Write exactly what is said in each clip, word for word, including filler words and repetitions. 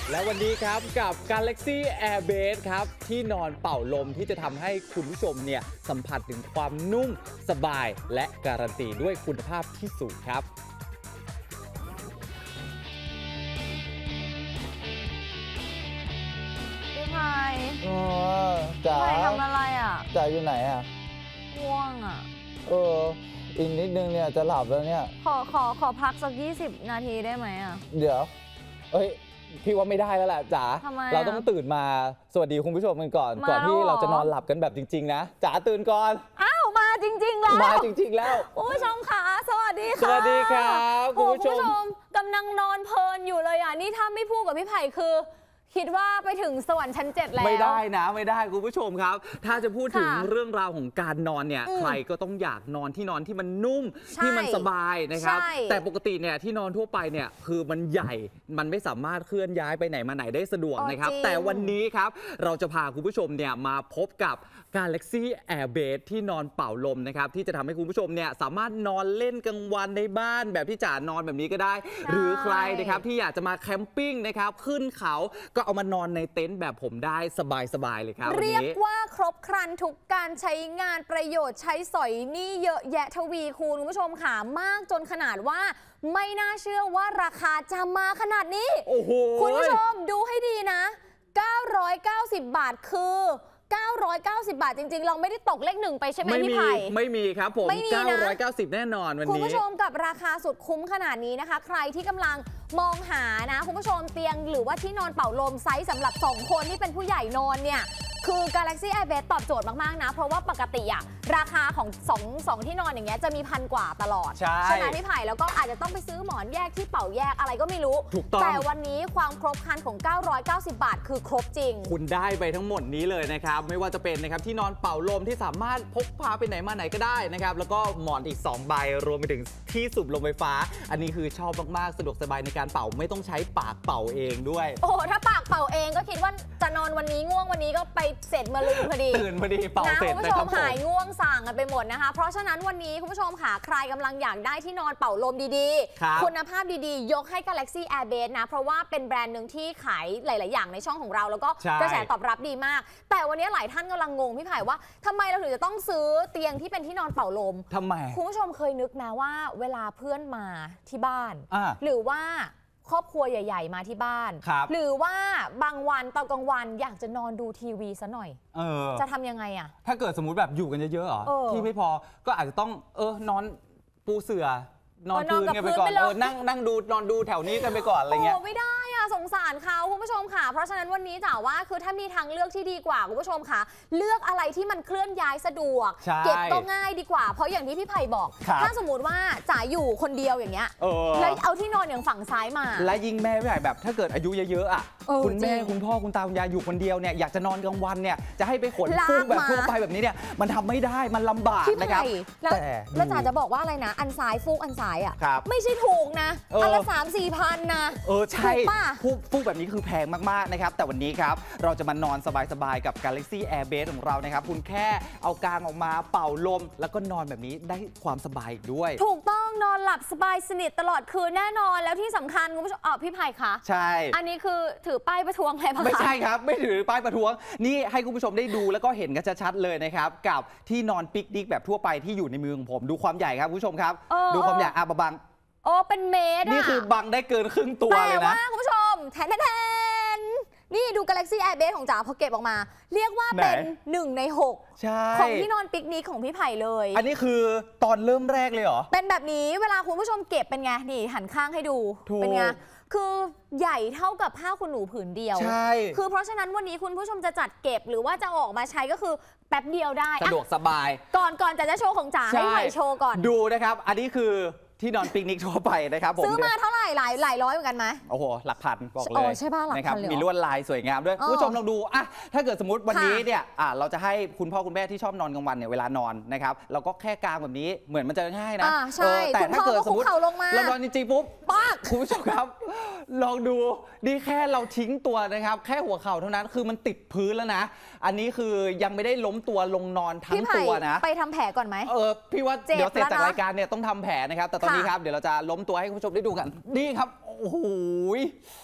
และวันนี้ครับกับ Galaxy Airbase ครับที่นอนเป่าลมที่จะทำให้คุณผู้ชมเนี่ยสัมผัสถึงความนุ่มสบายและการันตีด้วยคุณภาพที่สูงครับพี่ไพอ๋อจ๋าพี่ไพทำอะไรอ่ะจ๋าอยู่ไหนอ่ะง่วงอ่ะเอออีกนิดนึงเนี่ยจะหลับแล้วเนี่ยขอขอขอพักสักยี่สิบนาทีได้ไหมอ่ะเดี๋ยวเอ้ยพี่ว่าไม่ได้แล้วแหละจ๋าเราต้องตื่นมาสวัสดีคุณผู้ชมกันก่อนก่อนที่เราจะนอนหลับกันแบบจริงๆนะจ๋าตื่นก่อนอ้าวมาจริงๆแล้วมาจริงๆแล้วคุณผู้ชมค่ะสวัสดีค่ะสวัสดีครับคุณผู้ชมกำลังนอนเพลินอยู่เลยอ่ะนี่ถ้าไม่พูดกับพี่ไผ่คือคิดว่าไปถึงสวรรค์ชั้นเจ็ดแล้วไม่ได้นะไม่ได้คุณผู้ชมครับถ้าจะพูดถึงเรื่องราวของการนอนเนี่ยใครก็ต้องอยากนอนที่นอนที่มันนุ่มที่มันสบายนะครับแต่ปกติเนี่ยที่นอนทั่วไปเนี่ยคือมันใหญ่มันไม่สามารถเคลื่อนย้ายไปไหนมาไหนได้สะดวกนะครับแต่วันนี้ครับเราจะพาคุณผู้ชมเนี่ยมาพบกับ Galaxy Airbase ที่นอนเป่าลมนะครับที่จะทำให้คุณผู้ชมเนี่ยสามารถนอนเล่นกลางวันในบ้านแบบที่จ๋านอนแบบนี้ก็ได้หรือใครนะครับที่อยากจะมาแคมปิ้งนะครับขึ้นเขาก็เอามานอนในเต็นท์แบบผมได้สบายๆเลยครับเรียกว่าครบครันทุกการใช้งานประโยชน์ใช้สอยนี่เยอะแยะทวีคูณคุณผู้ชมค่ะมากจนขนาดว่าไม่น่าเชื่อว่าราคาจะมาขนาดนี้โอ้โหคุณผู้ชมดูให้ดีนะเก้าร้อยเก้าสิบบาทคือเก้าร้อยเก้าสิบบาทจริงๆเราไม่ได้ตกเลขหนึ่งไปใช่ไหมพี่ไผ่ไม่มีครับผมเก้าร้อยเก้าสิบแน่นอนวันนี้คุณผู้ชมกับราคาสุดคุ้มขนาดนี้นะคะใครที่กำลังมองหานะคุณผู้ชมเตียงหรือว่าที่นอนเป่าลมไซส์สำหรับสองคนที่เป็นผู้ใหญ่นอนเนี่ยคือ Galaxy Airbase ตอบโจทย์มากๆนะเพราะว่าปกติอะราคาของสอง สองที่นอนอย่างเงี้ยจะมีพันกว่าตลอดใช่ไหมพี่ไผ่แล้วก็อาจจะต้องไปซื้อหมอนแยกที่เป่าแยกอะไรก็ไม่รู้แต่วันนี้ความครบครันของเก้าร้อยเก้าสิบบาทคือครบจริงคุณได้ไปทั้งหมดนี้เลยนะครับไม่ว่าจะเป็นนะครับที่นอนเป่าลมที่สามารถพกพาไปไหนมาไหนก็ได้นะครับแล้วก็หมอนอีกสองใบรวมไปถึงที่สูบลมไฟฟ้าอันนี้คือชอบมากๆสะดวกสบายในการเป่าไม่ต้องใช้ปากเป่าเองด้วยโอ้ถ้าปากเป่าเองก็คิดว่าจะนอนวันนี้ง่วงวันนี้ก็ไปเสร็จมาลืมพอดีตื่นพอดีเป่าเสร็จนะคุณผู้ชมหายง่วงสั่งกันไปหมดนะคะเพราะฉะนั้นวันนี้คุณผู้ชมค่ะใครกำลังอยากได้ที่นอนเป่าลมดีๆคุณภาพดีๆยกให้ Galaxy Airbase นะเพราะว่าเป็นแบรนด์หนึ่งที่ขายหลายๆอย่างในช่องของเราแล้วก็กระแสตอบรับดีมากแต่วันนี้หลายท่านกำลังงงพี่ไผ่ว่าทำไมเราถึงจะต้องซื้อเตียงที่เป็นที่นอนเป่าลมทำไมคุณผู้ชมเคยนึกนะว่าเวลาเพื่อนมาที่บ้านหรือว่าครอบครัวใหญ่ๆมาที่บ้านหรือว่าบางวันตอนกลางวันอยากจะนอนดูทีวีซะหน่อยเออจะทำยังไงอะถ้าเกิดสมมุติแบบอยู่กันเยอะๆเหรอที่ไม่พอก็อาจจะต้องเออนอนปูเสื่อนอนพื้นกันไปก่อนเออนั่งนั่งดูนอนดูแถวนี้กันไปก่อนอะไรเงี้ยโอ้ไม่ได้อะสงสารเขาคุณผู้ชมค่ะเพราะฉะนั้นวันนี้จ๋าว่าคือถ้ามีทางเลือกที่ดีกว่าคุณผู้ชมค่ะเลือกอะไรที่มันเคลื่อนย้ายสะดวกเก็บก็ง่ายดีกว่าเพราะอย่างที่พี่ไผ่บอกถ้าสมมติว่าจ๋าอยู่คนเดียวอย่างเงี้ยแล้วเอาที่นอนอย่างฝั่งซ้ายมาและยิ่งแม่พี่ไผ่แบบถ้าเกิดอายุเยอะๆอ่ะคุณแม่คุณพ่อคุณตาคุณยายอยู่คนเดียวเนี่ยอยากจะนอนกลางวันเนี่ยจะให้ไปขนฟูกแบบทั่วไปแบบนี้เนี่ยมันทำไม่ได้มันลำบากนะครับแต่แล้วจ๋าจะบอกว่าอะไรนะอันซ้ายฟูกอันซ้ายอ่ะไม่ใช่ถูกนะอันละสามสี่พันนะเออใช่ฟูกแบบนี้คือแพงมากๆนะครับแต่วันนี้ครับเราจะมานอนสบายๆกับ Galaxy Airbase ของเรานะครับคุณแค่เอากางออกมาเป่าลมแล้วก็นอนแบบนี้ได้ความสบายอีกด้วยถูกต้องนอนหลับสบายสนิทตลอดคืนแน่นอนแล้วที่สำคัญคุณผู้ชมอ๋อพี่ไผ่คะใช่อันนี้คือถือป้ายประท้วงอะไรบ้างไม่ใช่ครับไม่ถือป้ายประท้วงนี่ให้คุณผู้ชมได้ดูแล้วก็เห็นกันชัดๆเลยนะครับกับที่นอนปิกนิกแบบทั่วไปที่อยู่ในมือของผมดูความใหญ่ครับคุณผู้ชมครับดูความใหญ่อาบบังโอ้เป็นเมตรนี่คือบังได้เกินครึ่งตัวเลยนะแต่ว่าคุณผู้ชมแทนแทนนี่ดู Galaxy Airbase ของจ๋าพอเก็บออกมาเรียกว่าเป็นหนึ่งในหกของที่นอนปิกนิกของพี่ไผ่เลยอันนี้คือตอนเริ่มแรกเลยเหรอเป็นแบบนี้เวลาคุณผู้ชมเก็บเป็นไงนี่หันข้างให้ดูเป็นไงคือใหญ่เท่ากับผ้าขนหนูผืนเดียวใช่คือเพราะฉะนั้นวันนี้คุณผู้ชมจะจัดเก็บหรือว่าจะออกมาใช้ก็คือแป๊บเดียวได้สะดวกสบายก่อนก่อนจะจะโชว์ของจ๋าให้ไผ่โชว์ก่อนดูนะครับอันนี้คือที่นอนปิกนิกทั่วไปนะครับผมซื้อมาเท่าไหร่หลายหลายร้อยเหมือนกันไหมโอ้โหหลักพันบอกเลยใช่ป่ะหลักพันเลยมีลวดลายสวยงามด้วยคุณผู้ชมลองดูอ่ะถ้าเกิดสมมติวันนี้เนี่ยอ่ะเราจะให้คุณพ่อคุณแม่ที่ชอบนอนกลางวันเนี่ยเวลานอนนะครับเราก็แค่กางแบบนี้เหมือนมันจะง่ายนะแต่ถ้าเกิดสมมติเรานอนจริงๆปุ๊บป๊ากคุณผู้ชมครับลองดูนี่แค่เราทิ้งตัวนะครับแค่หัวเข่าเท่านั้นคือมันติดพื้นแล้วนะอันนี้คือยังไม่ได้ล้มตัวลงนอนทั้งตัวนะไปทำแผลก่อนไหมเออพี่ว่าเดี๋ยวเสร็จจากรายการเนี่ยต้องทำแผลนะครับแต่ตอนนี้ครับเดี๋ยวเราจะล้มตัวให้คุณผู้ชมได้ดูกันนี่ครับโอ้โห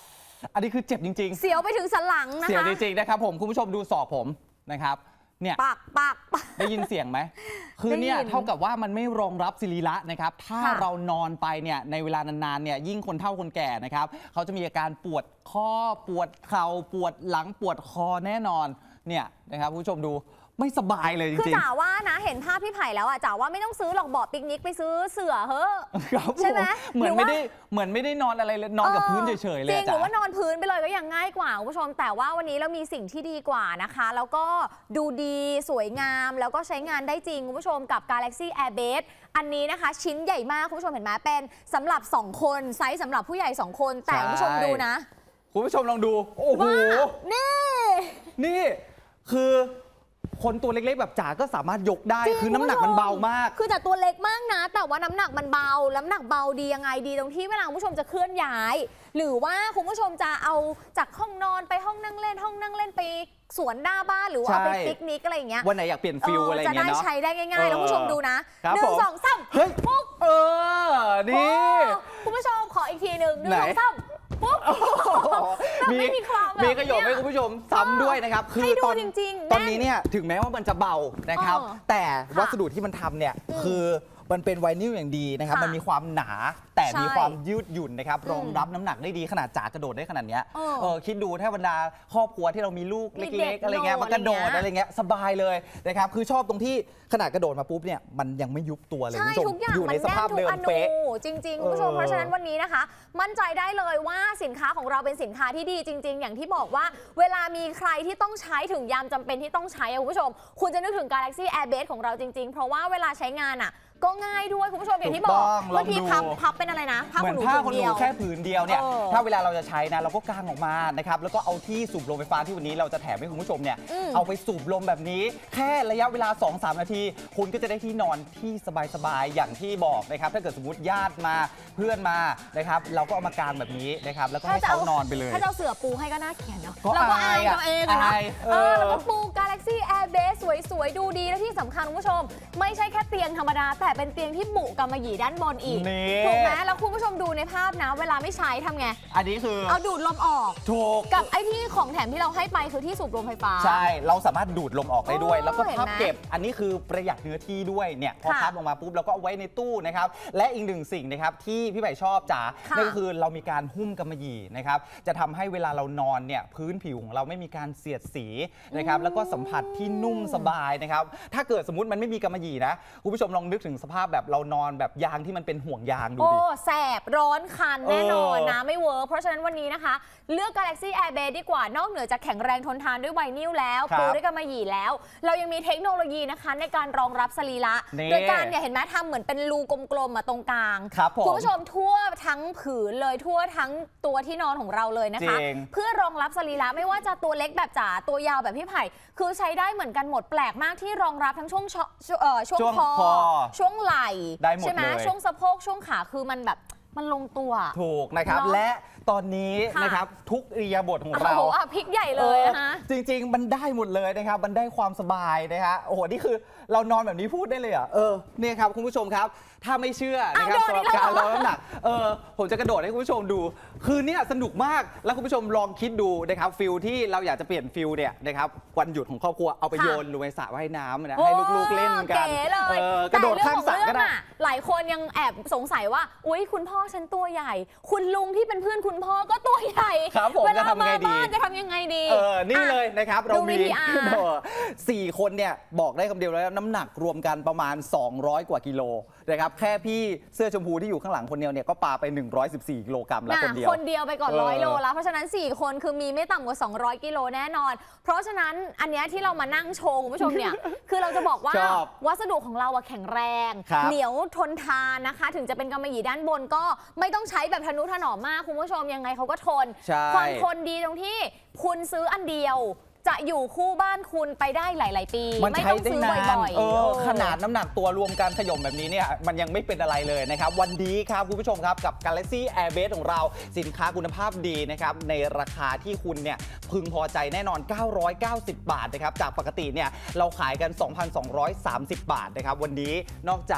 อันนี้คือเจ็บจริงๆเสียวไปถึงสันหลังนะคะเสียวจริงๆนะครับผมคุณผู้ชมดูศอกผมนะครับเนี่ยปากปากได้ยินเสียงไหมคือเนี่ยเท่ากับว่ามันไม่รองรับสรีระนะครับถ้าเรานอนไปเนี่ยในเวลานานๆเนี่ยยิ่งคนเฒ่าคนแก่นะครับเขาจะมีอาการปวดข้อปวดเข่าปวดหลังปวดคอแน่นอนเนี่ยนะครับคุณผู้ชมดูไม่สบายเลยจริงๆคือจ๋าว่านะเห็นภาพพี่ไผ่แล้วอ่ะจ๋าว่าไม่ต้องซื้อหรอกเบาะปิกนิกไปซื้อเสื่อเฮ้อใช่ไหมเหมือนไม่ได้เหมือนไม่ได้นอนอะไรเลยนอนกับพื้นเฉยๆเลยจริงหรือว่านอนพื้นไปเลยก็ยังง่ายกว่าคุณผู้ชมแต่ว่าวันนี้เรามีสิ่งที่ดีกว่านะคะแล้วก็ดูดีสวยงามแล้วก็ใช้งานได้จริงคุณผู้ชมกับ Galaxy Airbase อันนี้นะคะชิ้นใหญ่มากคุณผู้ชมเห็นไหมเป็นสำหรับสองคนไซส์สำหรับผู้ใหญ่สองคนแต่คุณผู้ชมดูนะคุณผู้ชมลองดูโอ้โหนี่นี่คือคนตัวเล็กๆแบบจ๋าก็สามารถยกได้คือน้ำหนักมันเบามากคือแต่ตัวเล็กมากนะแต่ว่าน้ำหนักมันเบาน้ำหนักเบาดียังไงดีตรงที่เวลาคุณผู้ชมจะเคลื่อนย้ายหรือว่าคุณผู้ชมจะเอาจากห้องนอนไปห้องนั่งเล่นห้องนั่งเล่นไปสวนหน้าบ้านหรือว่าไปปิกนิกอะไรอย่างเงี้ยวันไหนอยากเปลี่ยนฟิลอะไรอย่างเงี้ยเนาะจะได้ใช้ได้ง่ายๆแล้วคุณผู้ชมดูนะหนึ่งสองสามเฮ้ยปุ๊บเออนี่คุณผู้ชมขออีกทีหนึ่งหนึ่งสองสามปุ๊บมีมีความมีขยมให้คุณผู้ชมซ้ำด้วยนะครับคือตอนตอนนี้เนี่ยถึงแม้ว่ามันจะเบานะครับแต่วัสดุที่มันทำเนี่ยคือมันเป็นไวนิลอย่างดีนะครับมันมีความหนาแต่มีความยืดหยุ่นนะครับรองรับน้ำหนักได้ดีขนาดจ๋ากระโดดได้ขนาดนี้เออคิดดูถ้าบรรดาครอบครัวที่เรามีลูกเล็กๆอะไรเงี้ยมันกระโดดอะไรเงี้ยสบายเลยนะครับคือชอบตรงที่ขนาดกระโดดมาปุ๊บเนี่ยมันยังไม่ยุบตัวเลยคุณผู้ชมอยู่ในสภาพเดิมเป๊ะจริงๆคุณผู้ชมเพราะฉะนั้นวันนี้นะคะมั่นใจได้เลยว่าสินค้าของเราเป็นสินค้าที่ดีจริงๆอย่างที่บอกว่าเวลามีใครที่ต้องใช้ถึงยามจำเป็นที่ต้องใช้คุณผู้ชมคุณจะนึกถึง Galaxy Airbase ของเราจริงๆเพราะว่าเวลาใช้งานอ่ะก็ง่ายด้วยคุณผู้ชมอย่างที่บอกบางทีพับพับเป็นอะไรนะเหมือนผ้าขนหนูแค่ผืนเดียวเนี่ยถ้าเวลาเราจะใช้นะเราก็กางออกมานะครับแล้วก็เอาที่สูบลมไฟฟ้าที่วันนี้เราจะแถมให้คุณผู้ชมเนี่ยเอาไปสูบลมแบบนี้แค่ระยะเวลา สองถึงสาม นาทีคุณก็จะได้ที่นอนที่สบายๆอย่างที่บอกนะครับถ้าเกิดสมมติญาติมาเพื่อนมานะครับเราก็เอามากางแบบนี้นะครับแล้วก็ให้เขานอนไปเลยถ้าเราเสือปูให้ก็น่าเกลียดเนาะเราก็อายตัวเองนะเออแล้วก็ปู Galaxy Airbase สวยๆดูดีและที่สำคัญคุณผู้ชมไม่ใช่แค่เตียงธรรมดาแต่เป็นเตียงที่บุกำมะหยี่ด้านบนอีกถูกไหมแล้วคุณผู้ชมดูในภาพนะเวลาไม่ใช้ทำไงอันนี้คือเอาดูดลมออกถูกกับไอ้ที่ของแถมที่เราให้ไปคือที่สูบลมไฟฟ้าใช่เราสามารถดูดลมออกได้ด้วยแล้วก็พับเก็บอันนี้คือประหยัดเนื้อที่ด้วยเนี่ยพอพับลงมาปุ๊บเราก็เอาไว้ในตู้นะครับและอีกหนึ่งสิ่งนะครับที่พี่ไผ่ชอบจ๋านั่นก็คือเรามีการหุ้มกำมะหยี่นะครับจะทำให้เวลาเรานอนเนี่ยพื้นผิวของเราไม่มีการเสียดสีนะครับแล้วก็สัมผัสที่นุ่มสบายนะครับถ้าเกิดสมมติมันไม่มีกำมะหยี่นะคุณผู้ชมลองนึกถึงสภาพแบบเรานอนแบบยางที่มันเป็นห่วงยางดูดิโอ้แสบร้อนคันแน่นอนนะไม่เวิร์กเพราะฉะนั้นวันนี้นะคะเลือก Galaxy Airbase ดีกว่านอกเหนือจากแข็งแรงทนทานด้วยไวนิลแล้วปูด้วยกำมะหยี่แล้วเรายังมีเทคโนโลยีนะคะในการรองรับสรีระโดยการเนี่ยเห็นไหมทำเหมือนเป็นรูกลมๆมาตรงกลางคุณผู้ชมทั่วทั้งผืนเลยทั่วทั้งตัวที่นอนของเราเลยนะคะเพื่อรองรับสรีระไม่ว่าจะตัวเล็กแบบจ๋าตัวยาวแบบพี่ไผ่คือใช้ได้เหมือนกันหมดแปลกมากที่รองรับทั้งช่วงช่วงคอช่วงไหล่ใช่ไหมช่วงสะโพกช่วงขาคือมันแบบมันลงตัวถูกนะครับและตอนนี้นะครับทุกอิริยาบถของเราโอ้โหพลิกใหญ่เลยนะคะจริงๆมันได้หมดเลยนะครับมันได้ความสบายนะฮะโอ้โหนี่คือเรานอนแบบนี้พูดได้เลยอ่ะเออเนี่ยครับคุณผู้ชมครับถ้าไม่เชื่อนะครับสำหรับการลดน้ำหนักเออผมจะกระโดดให้คุณผู้ชมดูคือเนี่ยสนุกมากแล้วคุณผู้ชมลองคิดดูนะครับฟิลที่เราอยากจะเปลี่ยนฟิลเนี่ยนะครับวันหยุดของครอบครัวเอาไปโยนลงในสระว่ายน้ำนะให้ลูกๆเล่นกันกระโดดข้ามสระก็ได้หลายคนยังแอบสงสัยว่าอุ้ยคุณพ่อฉันตัวใหญ่คุณลุงที่เป็นเพื่อนคุณพ่อก็ตัวใหญ่เวลามาบ้านจะทำยังไงดีเออนี่เลยนะครับเรามีสี่คนเนี่ยบอกได้คำเดียวแล้วน้ำหนักรวมกันประมาณสองร้อยกว่ากิโลนะครับแค่พี่เสื้อชมพูที่อยู่ข้างหลังคนเดียวเนี่ยก็ปาไปหนึ่งร้อยสิบสี่กิโลกรัมแล้วคนเดียวคนเดียวไปก่อนร้อยโลแล้วเพราะฉะนั้นสี่คนคือมีไม่ต่ำกว่าสองร้อยกิโลแน่นอนเพราะฉะนั้นอันนี้ที่เรามานั่งโชว์คุณผู้ชมเนี่ยคือเราจะบอกว่าวัสดุของเราแข็งแรงเหนียวทนทานนะคะถึงจะเป็นกำมะหยี่ด้านบนก็ไม่ต้องใช้แบบทนุถนอมมากคุณผู้ชมยังไงเขาก็ทนความทนดีตรงที่คุณซื้ออันเดียวจะอยู่คู่บ้านคุณไปได้หลายๆปีไม่ต้องซื้อบ่อยๆขนาดน้ำหนักตัวรวมกันขย่มแบบนี้เนี่ยมันยังไม่เป็นอะไรเลยนะครับวันนี้ครับคุณผู้ชมครับกับ Galaxy Airbase ของเราสินค้าคุณภาพดีนะครับในราคาที่คุณเนี่ยพึงพอใจแน่นอนเก้าร้อยเก้าสิบบาทนะครับจากปกติเนี่ยเราขายกัน สองพันสองร้อยสามสิบบาทนะครับวันนี้นอกจาก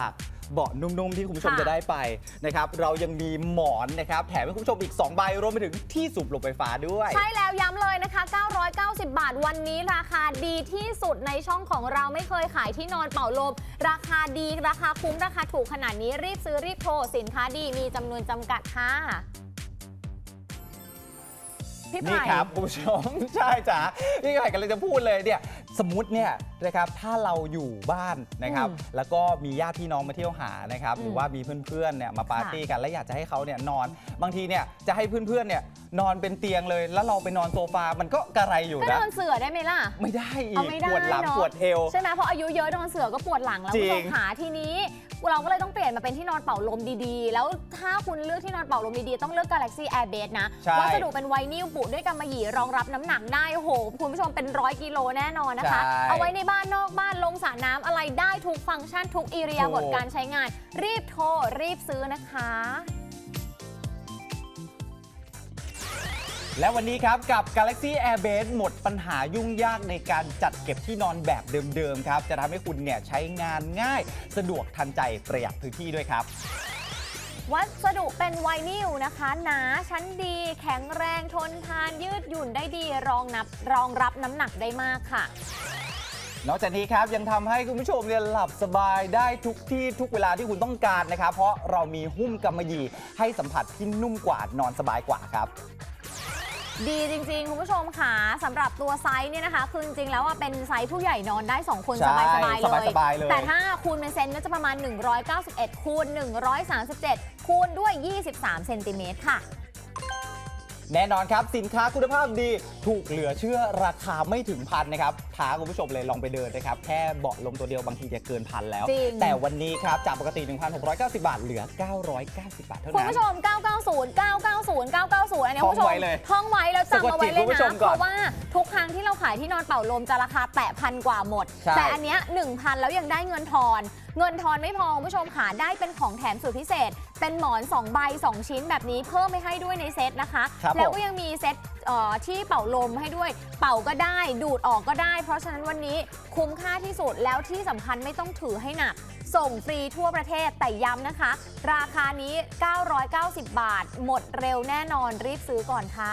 เบาะนุ่มๆที่คุณผู้ชมค่ะจะได้ไปนะครับเรายังมีหมอนนะครับแถมให้คุณผู้ชมอีกสองใบรวมไปถึงที่สูบลมไฟฟ้าด้วยใช่แล้วย้ำเลยนะคะเก้าร้อยเก้าสิบบาทวันนี้ราคาดีที่สุดในช่องของเราไม่เคยขายที่นอนเป่าลมราคาดีราคาคุ้มราคาถูกขนาดนี้รีบซื้อรีบโทรสินค้าดีมีจำนวนจำกัดค่ะพี่นี่ไผ่ครับคุณผู้ชม ใช่จ้ะพี่ไผ่กำลังจะพูดเลยเนี่ยสมมติเนี่ยนะครับถ้าเราอยู่บ้านนะครับแล้วก็มีญาติพี่น้องมาเที่ยวหานะครับหรือว่ามีเพื่อนๆเนี่ยมาปาร์ตี้กันแล้วอยากจะให้เขาเนี่ยนอนบางทีเนี่ยจะให้เพื่อนๆเนี่ยนอนเป็นเตียงเลยแล้วเราไปนอนโซฟามันก็กระไรอยู่ก็นะนอนเสือได้ไหมล่ะไม่ได้อีเอากไม่ได้ปวดหลังเนอะปวดเอวใช่ไหมเพราะอายุเยอะนอนเสือก็ปวดหลังแล้วจริคุณงผู้ชมขาทีนี้เราก็เลยต้องเปลี่ยนมาเป็นที่นอนเป่าลมดีๆ แล้วถ้าคุณเลือกที่นอนเป่าลมดีๆต้องเลือก Galaxy Airbase นะใช่วัสดุเป็นไวนิลบุด้วยกำมะหยี่รองรับน้ำหนักได้โอ้โหคุณผู้ชมเป็นร้อยกิโลแน่นอนนะคะใช่เอาไว้ในบ้านนอกบ้านลงสระน้ำอะไรได้ทุกฟังก์ชันทุกอิริยาบถถูกการใช้งาน รีบโทรรีบซื้อนะคะและวันนี้ครับกับ Galaxy Airbase หมดปัญหายุ่งยากในการจัดเก็บที่นอนแบบเดิมๆครับจะทำให้คุณเนี่ยใช้งานง่ายสะดวกทันใจประหยัดพื้นที่ด้วยครับวัสดุเป็นไวนิลนะคะหนาชั้นดีแข็งแรงทนทานยืดหยุ่นได้ดีรองนับรองรับน้ำหนักได้มากค่ะนอกจากนี้ครับยังทำให้คุณผู้ชมเนี่ยหลับสบายได้ทุกที่ทุกเวลาที่คุณต้องการนะครับเพราะเรามีหุ้มกำมะหยี่ให้สัมผัสที่นุ่มกว่านอนสบายกว่าครับดีจริงๆ คุณผู้ชมค่ะสำหรับตัวไซส์เนี่ยนะคะคือจริงๆแล้วอ่ะเป็นไซส์ผู้ใหญ่นอนได้ สอง คนใช่สบายๆเลยสบายๆเลยแต่ถ้าคูณเป็นเซนก็จะประมาณ หนึ่งร้อยเก้าสิบเอ็ด คูณ หนึ่งร้อยสามสิบเจ็ด คูณด้วย ยี่สิบสาม เซนติเมตรค่ะแน่นอนครับสินค้าคุณภาพดีถูกเหลือเชื่อราคาไม่ถึงพันนะครับท้าคุณผู้ชมเลยลองไปเดินนะครับแค่เบาะลมตัวเดียวบางทีจะเกินพันแล้วจริงแต่วันนี้ครับจากปกติ หนึ่งพันหกร้อยเก้าสิบ บาทเหลือ เก้าร้อยเก้าสิบ บาทเท่าคุณนั้นผู้ชม เก้าเก้าศูนย์ เก้าเก้าศูนย์ เก้าเก้าศูนย์ อันนี้คุณผู้ชท่มองไว้เลยท่องไว้แล้วจำเอาไว้เลยสะกดจิตคุณผู้ชนะมเพก่อนราะว่าทุกครั้งที่เราขายที่นอนเป่าลมจะราคาแตะพันกว่าหมดใช่แต่อันเนี้ยหนึ่งพันแล้วยังได้เงินทอนเงินทอนไม่พอคุณผู้ชมค่ะได้เป็นของแถมสุดพิเศษ เป็นหมอนสองใบสองชิ้นแบบนี้เพิ่มไม่ให้ด้วยในเซตนะคะครับแล้วผมก็ยังมีเซตเอ่อที่เป่าลมให้ด้วยเป่าก็ได้ดูดออกก็ได้ เพราะฉะนั้นวันนี้คุ้มค่าที่สุดแล้วที่สำคัญไม่ต้องถือให้หนัก ส่งฟรีทั่วประเทศแต่ย้ำนะคะ ราคานี้ เก้าร้อยเก้าสิบบาท หมดเร็วแน่นอนรีบซื้อก่อนค่ะ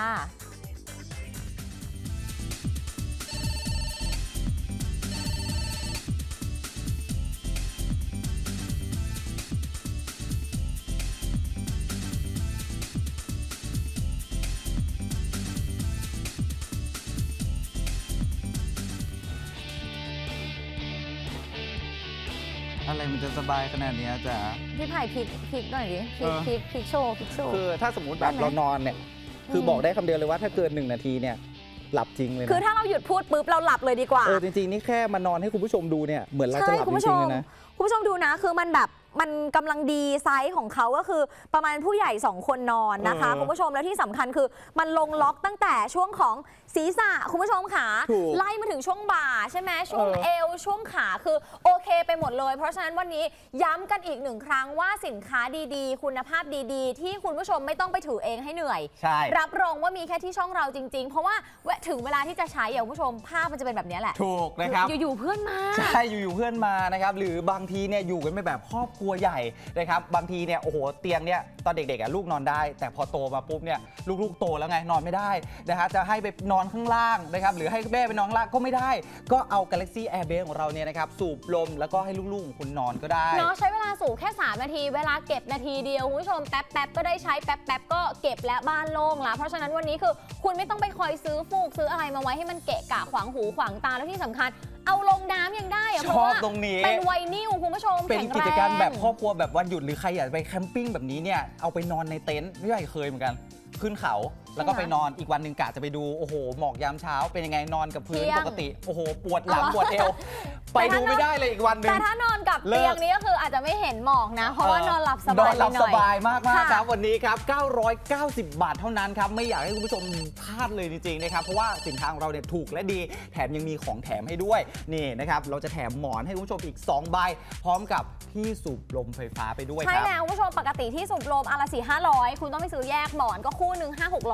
อะไรมันจะสบายขนาดนี้จ๊ะพี่ไผ่พลิกพลิกหน่อยดิพลิกเออพลิกพลิกโชว์พลิกโชว์คือถ้าสมมติแบบได้ไหมเรานอนเนี่ยคือมบอกได้คำเดียวเลยว่าถ้าเกินหนึ่งนาทีเนี่ยหลับจริงเลยนะคือถ้าเราหยุดพูดปุ๊บเราหลับเลยดีกว่าเออจริงๆนี่แค่มานอนให้คุณผู้ชมดูเนี่ยเหมือนเราจะใช่หลับคุณจผู้ชริงๆมเลยนะคุณผู้ชมดูนะคือมันแบบมันกำลังดีไซส์ของเขาก็คือประมาณผู้ใหญ่สองคนนอนนะคะเออคุณผู้ชมแล้วที่สำคัญคือมันลงล็อกตั้งแต่ช่วงของศีรษะคุณผู้ชมขาถูกไล่มาถึงช่วงบ่าใช่ไหมช่วงเออเอวช่วงขาคือโอเคไปหมดเลย เพราะฉะนั้นวันนี้ย้ำกันอีกหนึ่งครั้งว่าสินค้าดีๆ คุณภาพดีๆ ที่คุณผู้ชมไม่ต้องไปถือเองให้เหนื่อยใช่รับรองว่ามีแค่ที่ช่องเราจริง ๆ เพราะว่าถึงเวลาที่จะใช้อ่ะคุณผู้ชมภาพมันจะเป็นแบบนี้แหละถูกนะครับอยู่ๆเพื่อนมาใช่อยู่ๆเพื่อนมานะครับหรือบางทีเนี่ยอยู่กันไม่แบบครอบครัวใหญ่นะครับบางทีเนี่ยโอ้โหเตียงเนี่ยตอนเด็กๆอ่ะลูกนอนได้ แต่พอโตมาปุ๊บเนี่ยลูกๆโตแล้วไงนอนไม่ได้นะฮะจะให้ไปนอนข้างล่างนะครับหรือให้แม่ไปนอนข้างล่างก็ไม่ได้ ก็เอา Galaxy Airbase ของเราเนี่ยนะครับสูบลมแล้วก็ให้ลูกๆของคุณนอนก็ได้เนาะใช้เวลาสูบแค่ สาม นาที เวลาเก็บนาทีเดียวคุณผู้ชมแป๊บๆก็ได้ใช้แป๊บๆก็เก็บและบ้านโล่งละเพราะฉะนั้นวันนี้คือคุณไม่ต้องไปคอยซื้อฟูกซื้ออะไรมาไว้ให้มันเกะกะขวางหูขวางตาแล้วที่สำคัญ เอาลงน้ำยังได้อะชเพราะอบว่าตรงนี้เป็นไวนิลคุณผู้ชมเป็นแข็งกิแรงจกรรมแบบครอบครัวแบบวันหยุดหรือใครอยากไปแคมปิ้งแบบนี้เนี่ยเอาไปนอนในเต็นท์ไม่ใช่เคยเหมือนกันขึ้นเขาแล้วก็ไปนอนอีกวันหนึ่งกะจะไปดูโอ้โหหมอกยามเช้าเป็นยังไงนอนกับพื้นปกติโอ้โหปวดหลังปวดเอวไปดูไม่ได้เลยอีกวันหนึ่งแต่ถ้านอนกับเลิกเตียงนี้ก็คืออาจจะไม่เห็นหมอกนะ เพราะว่านอนหลับสนบาอย นหลับไปหน่สอยบายมากมากค่ะครับวันนี้ครับเก้าร้อยเก้าสิบ บาทเท่านั้นครับไม่อยากให้คุณผู้ชมพลาดเลยจริงๆนะครับเพราะว่าสินค้าของเราเนี่ยถูกและดีแถมยังมีของแถมให้ด้วยนี่นะครับเราจะแถมหมอนให้คุณผู้ชมอีกสองใบพร้อมกับที่สูบลมไฟฟ้าไปด้วยใช่ครับแล้วคุณผู้ชมปกติที่สูบลมอนละสี่ห้าร้อยคุณต้องไปซื้อแยกหมอนก็คู่หนึ่งห้าหกร้อย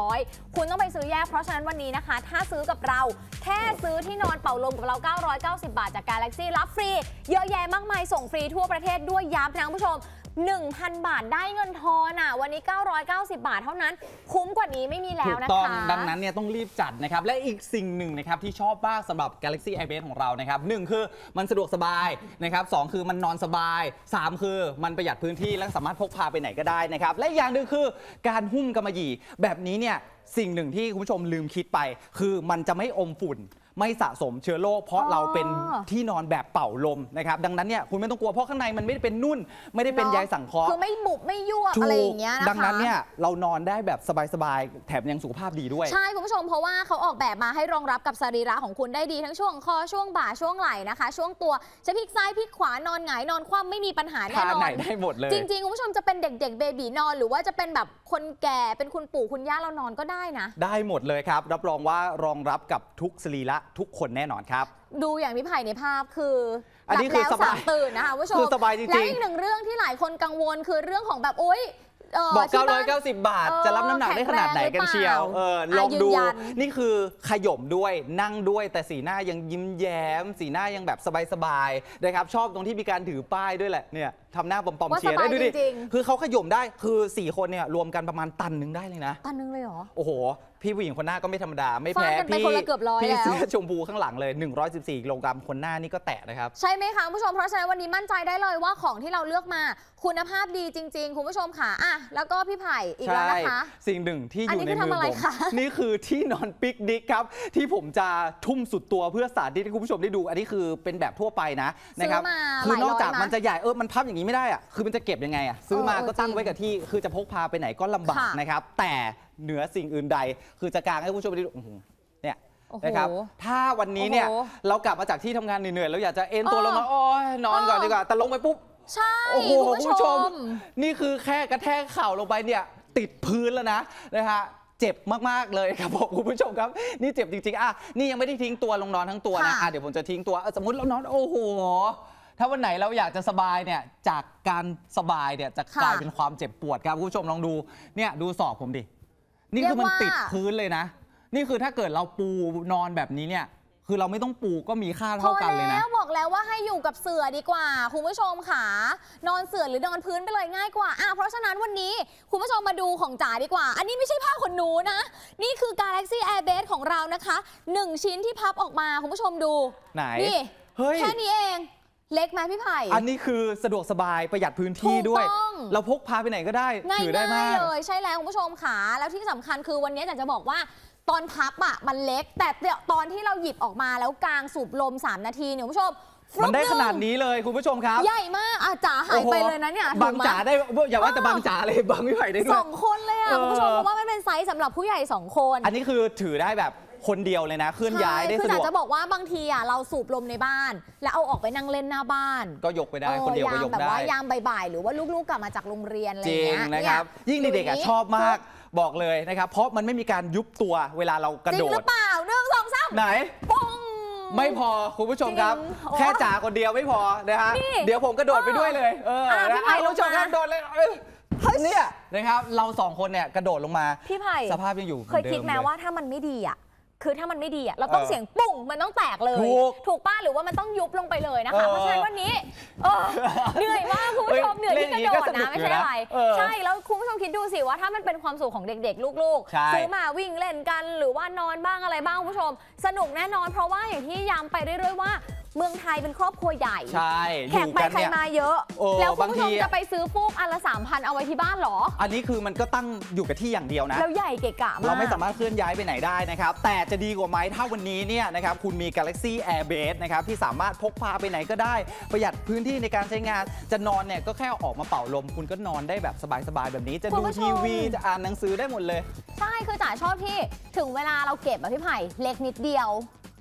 อยคุณต้องไปซื้อแยกเพราะฉะนั้นวันนี้นะคะถ้าซื้อกับเราแค่ซื้อที่นอนเป่าลมกับเราเก้าร้อยเก้าสิบบาทจาก Galaxy รับฟรีเยอะแยะมากมายส่งฟรีทั่วประเทศด้วยย้ำนะคุณผู้ชม หนึ่งพัน บาทได้เงินทอนอ่ะวันนี้เก้าร้อยเก้าสิบบาทเท่านั้นคุ้มกว่านี้ไม่มีแล้วนะคะถูกต้องดังนั้นเนี่ยต้องรีบจัดนะครับและอีกสิ่งหนึ่งนะครับที่ชอบมากสำหรับ Galaxy Airbase ของเรานะครับหนึ่งคือมันสะดวกสบายนะครับสองคือมันนอนสบายสามคือมันประหยัดพื้นที่และสามารถพกพาไปไหนก็ได้นะครับและอย่างหนึ่งคือการหุ้มกำมะหยี่แบบนี้เนี่ยสิ่งหนึ่งที่คุณผู้ชมลืมคิดไปคือมันจะไม่อมฝุ่นไม่สะสมเชื้อโรคเพราะเราเป็นที่นอนแบบเป่าลมนะครับดังนั้นเนี่ยคุณไม่ต้องกลัวเพราะข้างในมันไม่ได้เป็นนุ่นไม่ได้เป็นใยสังเคราะห์คือไม่บุบไม่ยั่วอะไรอย่างเงี้ยนะคะดังนั้นเนี่ยเรานอนได้แบบสบายๆแถมยังสุขภาพดีด้วยใช่คุณผู้ชมเพราะว่าเขาออกแบบมาให้รองรับกับสรีระของคุณได้ดีทั้งช่วงคอช่วงบ่าช่วงไหล่นะคะช่วงตัวจะพลิกซ้ายพลิกขวานอนหงายนอนคว่ำไม่มีปัญหาแน่นอนได้หมดเลยจริงๆคุณผู้ชมจะเป็นเด็กๆเบบีนอนหรือว่าจะเป็นแบบคนแก่เป็นคุณปู่คุณย่าเรานอนก็ได้นะได้หมดเลยครับรับรองว่ารองรับกับทุกสรีระทุกคนแน่นอนครับดูอย่างพี่ไผ่ในภาพคืออันนี้คือสบายตื่นนะคะผู้ชมคือสบายจริงๆและอีกหนึ่งเรื่องที่หลายคนกังวลคือเรื่องของแบบโอ๊ยบอกเก้าร้อยเก้าสิบบาทจะรับน้ำหนักได้ขนาดไหนกันเชียวเออลองดูนี่คือขย่มด้วยนั่งด้วยแต่สีหน้ายังยิ้มแย้มสีหน้ายังแบบสบายๆนะครับชอบตรงที่มีการถือป้ายด้วยแหละเนี่ยทำหน้าปอมๆเชียร์ได้ดูดิคือเขาขย่มได้คือสี่คนเนี่ยรวมกันประมาณตันนึงได้เลยนะตันนึงเลยเหรอโอ้โหพี่ผู้หญิงคนหน้าก็ไม่ธรรมดาไม่แพ้พี่พี่เสื้อชมพูข้างหลังเลยหนึ่งร้อยสิบสี่กิโลกรัมคนหน้านี่ก็แตะนะครับใช่ไหมคะผู้ชมเพราะฉะนั้นวันนี้มั่นใจได้เลยว่าของที่เราเลือกมาคุณภาพดีจริงๆคุณผู้ชมค่ะอ่ะแล้วก็พี่ไผ่อีกแล้วนะคะสิ่งหนึ่งที่อยู่ในมือผมนี่คือที่นอนปิกนิกครับที่ผมจะทุ่มสุดตัวเพื่อสาธิตให้คุณผู้ชมได้ดูอันนี้คือเป็นแบบทั่วไปนะนะครับคือนอกจากมันจะใหญ่เออมันพับอย่างนี้ไม่ได้อะคือมันจะเก็บยังไงอะซื้อมาก็ตั้งไว้กับที่คือจะพกพาไปไหนก็ลำบากนะครับแต่เหนือสิ่งอื่นใดคือจะกางให้ผู้ชมได้ดูเนี่ยนะครับถ้าวันนี้เนี่ยเรากลับมาจากที่ทำงานเหนื่อยๆแล้วอยากจะเอนตัวลงมาโอ้ยนอนก่อนดีกว่าแต่ลงไปปุ๊บใช่โอ้โหคุณผู้ชมนี่คือแค่กระแทกเข่าลงไปเนี่ยติดพื้นแล้วนะนะฮะเจ็บมากๆเลยครับผมคุณผู้ชมครับนี่เจ็บจริงๆอ่ะนี่ยังไม่ได้ทิ้งตัวลงนอนทั้งตัวนะอ่ะเดี๋ยวผมจะทิ้งตัวสมมติเรานอนโอ้โหถ้าวันไหนเราอยากจะสบายเนี่ยจากการสบายเนี่ยจะกลายเป็นความเจ็บปวดครับคุณผู้ชมลองดูเนี่ยดูศอกผมดินี่คือมันติดพื้นเลยนะนี่คือถ้าเกิดเราปูนอนแบบนี้เนี่ยคือเราไม่ต้องปูก็มีค่าเท่ากันเลยนะแล้วบอกแล้วว่าให้อยู่กับเสื่อดีกว่าคุณผู้ชมค่ะนอนเสื่อหรือนอนพื้นไปเลยง่ายกว่าอ่ะเพราะฉะนั้นวันนี้คุณผู้ชมมาดูของจ๋าดีกว่าอันนี้ไม่ใช่ผ้าขนหนูนะนี่คือ Galaxy Airbase ของเรานะคะหนึ่งชิ้นที่พับออกมาคุณผู้ชมดูไหนนี่แค่นี้เองเล็กไหมพี่ไผ่อันนี้คือสะดวกสบายประหยัดพื้นที่ด้วยเราพกพาไปไหนก็ได้ถือได้มากเลยใช่แล้วคุณผู้ชมค่ะแล้วที่สำคัญคือวันนี้อยากจะบอกว่าตอนพับอ่ะมันเล็กแต่ตอนที่เราหยิบออกมาแล้วกางสูบลมสามนาทีเนี่ยคุณผู้ชมมันได้ขนาดนี้เลยคุณผู้ชมครับใหญ่มากอ่ะจ๋าหายไปเลยนะเนี่ยบางจ๋าได้อย่าว่าแต่บางจ๋าเลยบางพี่ไผ่ได้ด้วยสองคนเลยอ่ะคุณผู้ชมเพราะว่ามันเป็นไซส์สำหรับผู้ใหญ่สองคนอันนี้คือถือได้แบบคนเดียวเลยนะเคลื่อนย้ายได้สะดวกคือจะบอกว่าบางทีอ่ะเราสูบลมในบ้านแล้วเอาออกไปนั่งเล่นหน้าบ้านก็ยกไปได้คนเดียวก็ยกได้แบบว่ายามบ่ายๆหรือว่าลูกๆกลับมาจากโรงเรียนอะไรอย่างเงี้ยนะครับยิ่งเด็กๆชอบมากบอกเลยนะครับเพราะมันไม่มีการยุบตัวเวลาเรากระโดดจริงหรือเปล่าหนึ่งสองสามไหนปุ้งไม่พอคุณผู้ชมครับแค่จ๋าคนเดียวไม่พอนะฮะเดี๋ยวผมกระโดดไปด้วยเลยเออพี่ไผ่ลงจากกระโดดเลยเนี่ยนะครับเราสองคนเนี่ยกระโดดลงมาพี่ไผ่สภาพยังอยู่เคยคิดไหมว่าถ้ามันไม่ดีอ่ะคือถ้ามันไม่ดีอ่ะเราต้องเสียงปุ้งมันต้องแตกเลยถูกป้ะหรือว่ามันต้องยุบลงไปเลยนะคะเพราะฉะนั้นวันนี้เหนื่อยมากคุณผู้ชมเหนื่อยที่กระโดดนะไม่ใช่อะไรใช่แล้วคุณผู้ชมคิดดูสิว่าถ้ามันเป็นความสุขของเด็กๆลูกๆซื้อมาวิ่งเล่นกันหรือว่านอนบ้างอะไรบ้างคุณผู้ชมสนุกแน่นอนเพราะว่าอย่างที่ย้ำไปเรื่อยๆว่าเมืองไทยเป็นครอบครัวใหญ่แขกไปใครมาเยอะแล้วคุณผู้ชมจะไปซื้อฟูกอันละสามพันเอาไว้ที่บ้านหรออันนี้คือมันก็ตั้งอยู่กับที่อย่างเดียวนะแล้วใหญ่เกะกะมากเราไม่สามารถเคลื่อนย้ายไปไหนได้นะครับแต่จะดีกว่าไหมถ้าวันนี้เนี่ยนะครับคุณมี Galaxy Airbase นะครับที่สามารถพกพาไปไหนก็ได้ประหยัดพื้นที่ในการใช้งานจะนอนเนี่ยก็แค่ออกมาเป่าลมคุณก็นอนได้แบบสบายๆแบบนี้จะดูทีวีจะอ่านหนังสือได้หมดเลยใช่คือจ๋าชอบที่ถึงเวลาเราเก็บอะพี่ไผ่เล็กนิดเดียว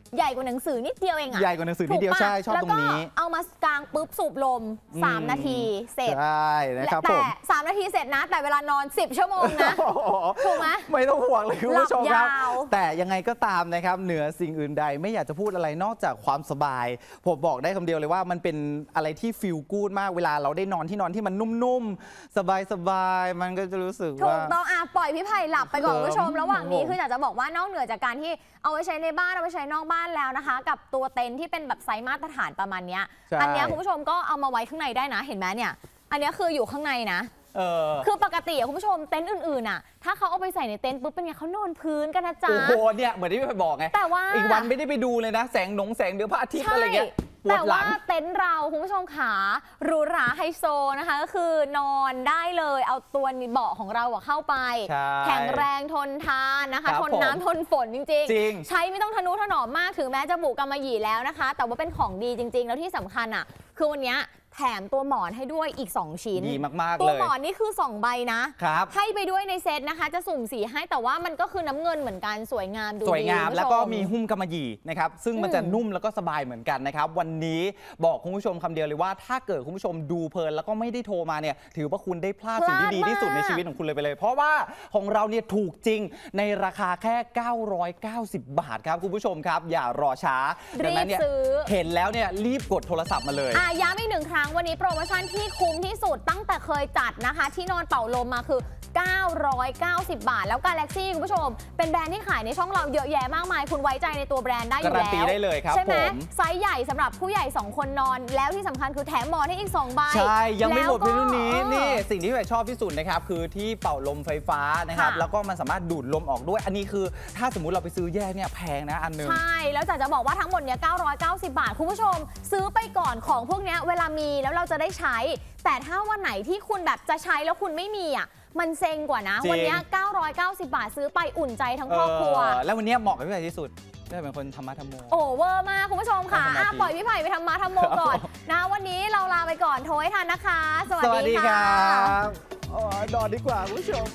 ใหญ่กว่าหนังสือนิดเดียวเองอะใหญ่กว่าหนังสือนิดเดียวใช่ชอบตรงนี้แล้วก็เอามากางปุ๊บสูบลมสามนาทีเสร็จใช่นะครับผแต่มสามนาทีเสร็จนะ แต่เวลานอนสิบชั่วโมงนะถูกไหมไม่ต้องห่วงเลยคุณผู้ชมครับหลับยาวแต่ยังไงก็ตามนะครับเหนือสิ่งอื่นใดไม่อยากจะพูดอะไรนอกจากความสบาย ผมบอกได้คำเดียวเลยว่ามันเป็นอะไรที่ฟีลกู๊ดมากเวลาเราได้นอนที่นอนที่มันนุ่มๆสบายๆมันก็จะรู้สึกถูว่ากต้องอ่ะปล่อยพี่ไผ่หลับไปก่อนเออคุณผู้ชมระหว่างนี้ผมคืออยากจะบอกว่านอกเหนือจากการที่เอาไว้ใช้ในบ้านเอาไว้ใช้นอกบ้านแล้วนะคะ กับตัวเต็นท์ที่เป็นแบบไซส์มาตรฐานประมาณเนี้ยใช่อันเนี้ยคุณผู้ชมก็เอามาไว้ข้างในได้นะเห็นไหมเนี่ยอันเนี้ยคืออยู่ข้างในนะเออคือปกติอะคุณผู้ชมเต็นท์อื่นๆอ่ะถ้าเขาเอาไปใส่ในเต็นท์ปุ๊บเป็นไงเขานอนพื้นกันนะจ๊ะโอ้โหเนี่ยเหมือนที่พี่ไปบอกไงแต่ว่าอีกวันไม่ได้ไปดูเลยนะ แสงหนงแสงเดือนพระอาทิตย์อะไรเงี้ยปวแต่ดหลัว่าง เต็นท์เราคุณผู้ชมขาหรูหราไฮโซนะคะก็คือนอนได้เลยเอาตัวเบาะของเราอะเข้าไปใช่แข็งแรงทนทานนะครัคะบทนผมน้ำทนฝนจริงจริงใช้ไม่ต้องทะนุถนอมมากถึงแม้จะบุกำมะหยี่แล้วนะคะ แต่ว่าเป็นของดีจริง ๆ แล้วที่สำคัญอ่ะคือวันเนี้ยแถมตัวหมอนให้ด้วยอีก สอง ชิ้นดีมากๆตัเลวย หมอนนี่คือ สอง ใบนะครับ ให้ไปด้วยในเซตนะคะ จะสุ่มสีให้แต่ว่ามันก็คือน้ำเงินเหมือนกันสวยงามดูสวยงามดีแล้วก็คุณผู้ชมีหุ้มกำมะหยี่นะครับซึ่งมันอืมจะนุ่มแล้วก็สบายเหมือนกันนะครับวันนี้บอกคุณผู้ชมคำเดียวเลยว่าถ้าเกิดคุณผู้ชมดูเพลินแล้วก็ไม่ได้โทรมาเนี่ยถือว่าคุณได้พลาดสิ่งที่ดีที่สุดในชีวิตของคุณเลยไปเลย เพราะว่าของเราเนี่ยถูกจริงในราคาแค่ เก้าร้อยเก้าสิบ บาทครับคุณผู้ชมครับอย่ารอช้าดังนั้นเนี่ยรีบซื้อเห็นแล้วเนี่ยรีบกดโทรศัพท์มาเลยอ่ะย้ำอีกหนึ่งครั้งวันนี้โปรโมชั่นที่คุ้มที่สุดตั้งแต่เคยจัดนะคะ ที่นอนเป่าลมมาคือ เก้าร้อยเก้าสิบ บาท แล้ว Galaxy คุณผู้ชม เป็นแบรนด์ที่ขายในช่องเราเยอะแยะมากมาย คุณไว้ใจในตัวแบรนด์ได้อยู่การันแล้วตีได้เลยครับใช่ไหมผมไซส์ใหญ่สำหรับผู้ใหญ่ สอง คนนอน แล้วที่สำคัญคือแถมหมอนให้อีก สอง ใบใช่ ยังไม่หมดเพียงเท่านี้แล้วก็นี่สิ่งที่พี่ชอบที่สุดนะครับคือที่เป่าลมไฟฟ้านะครับค่ะแล้วก็มันสามารถดูดลมออกด้วย อันนี้คือถ้าสมมุติเราไปซื้อแยกเนี่ยแพงนะอันหนึงใช่ แล้วจะจะบอกว่าทั้งหมดเนี้ยเก้าร้อยเก้าสิบ บาท คุณผู้ชม ซื้อไปก่อนของพวกเนี้ยเวลามีแล้วเราจะได้ใช้ แต่ถ้าวันไหนที่คุณแบบจะใช้แล้วคุณไม่มีอ่ะมันเซ็งกว่านะจริงวันเนี้ยเก้าร้อยเก้าสิบ บาทซื้อไปอุ่นใจทั้งครอบครัวเออแล้ววันนี้เหมาะกับพี่ไผ่ที่สุดพี่ไผ่เป็นคนธรรมะธรรมโมโอเวอร์มากคุณผู้ชมค่ะทำไมอ่ะดีปล่อยพี่ไผ่ไปทำมาทำโมก่อนครับนะวันนี้เราลาไปก่อนโทรให้ทันนะคะ สวัสสวัสดีดีคค่ะรับโอ้ยนอนดีกว่าคุณผู้ชม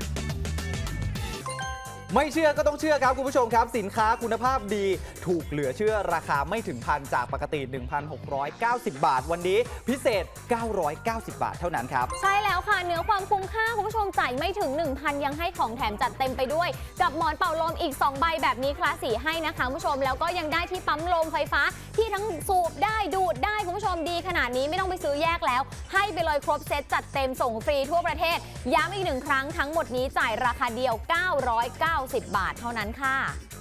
ไม่เชื่อก็ต้องเชื่อครับคุณผู้ชมครับ สินค้าคุณภาพดีถูกเหลือเชื่อราคาไม่ถึงพันจากปกติ หนึ่งพันหกร้อยเก้าสิบ บาท วันนี้พิเศษ เก้าร้อยเก้าสิบ บาทเท่านั้นครับใช่แล้วค่ะเนื้อความคุ้มค่าคุณผู้ชมจ่ายไม่ถึง หนึ่งพัน ยังให้ของแถมจัดเต็มไปด้วย กับหมอนเป่าลมอีก สอง ใบแบบนี้คลาสสีให้นะคะคุณผู้ชมแล้วก็ยังได้ที่ปั๊มลมไฟฟ้าที่ทั้งสูบได้ดูดได้คุณผู้ชมดีขนาดนี้ไม่ต้องไปซื้อแยกแล้ว ให้ไปเลยครบเซตจัดเต็มส่งฟรีทั่วประเทศย้ำอีกหนึ่งครั้งทั้งหมดนี้จ่ายราคาเดียว เก้าร้อยเก้าสิบ บาทเท่านั้นค่ะ